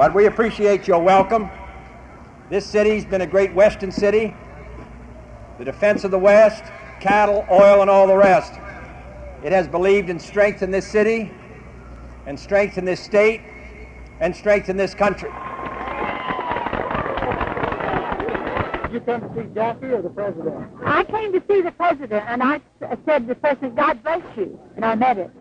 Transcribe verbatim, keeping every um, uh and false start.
But we appreciate your welcome. This city's been a great Western city. The defense of the West, cattle, oil, and all the rest. It has believed in strength in this city, and strength in this state, and strength in this country. Did you come to see Jackie or the president? I came to see the president, and I said to the president, God bless you, and I met him.